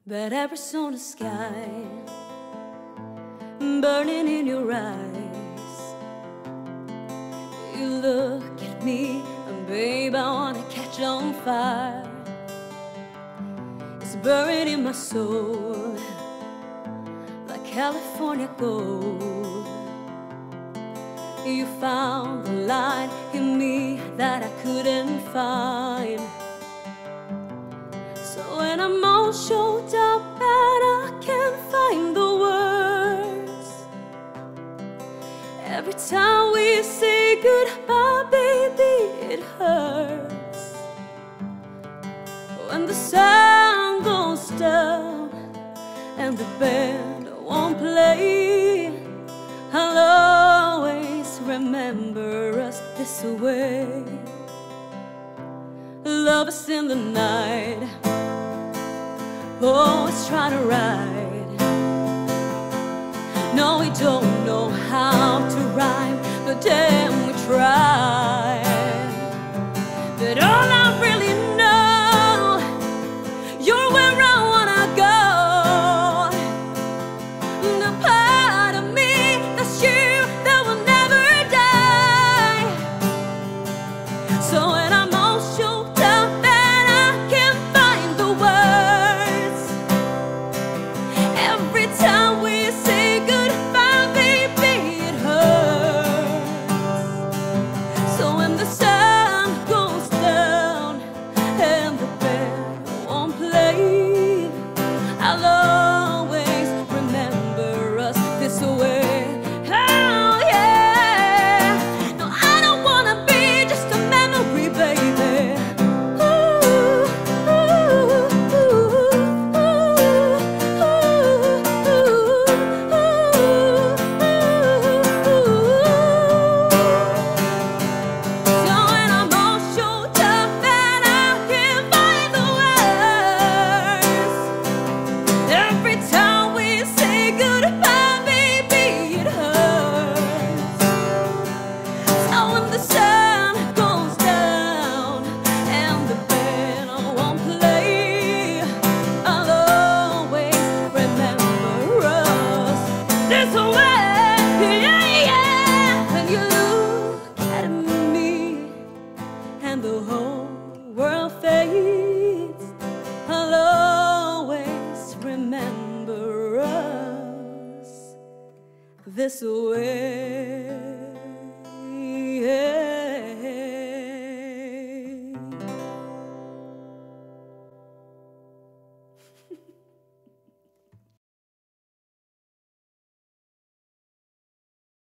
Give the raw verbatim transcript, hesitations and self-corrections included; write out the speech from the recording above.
that Arizona sky burning in your eyes. You look at me and babe, I wanna catch on fire. It's buried in my soul like California gold. You found the light in me that I couldn't find. So when I'm all choked up and I can't find the words, every time we say goodbye, baby, it hurts. When the sun goes down and the band won't play, I'll always remember us this way. Love is in the night, always trying to ride. No, we don't know how to rhyme, but damn, we try. But all I really know, you're where I wanna go. The part of me that's you that will never die. So when I'm all choked up and I can't find the words, every time we say goodbye, baby, it hurts. So when the sun goes down and the band won't play, I'll always remember us this way. Oh yeah. No, I don't wanna be just a memory, baby. Ooh, ooh, ooh, ooh, ooh, ooh. So when I'm all choked up and I can't find the words, every time we say goodbye, baby, it hurts. So when the sun goes down and the band won't play, I'll always remember us this way. Yeah, yeah. When you look at me and the whole world fades, I'll always remember us this way.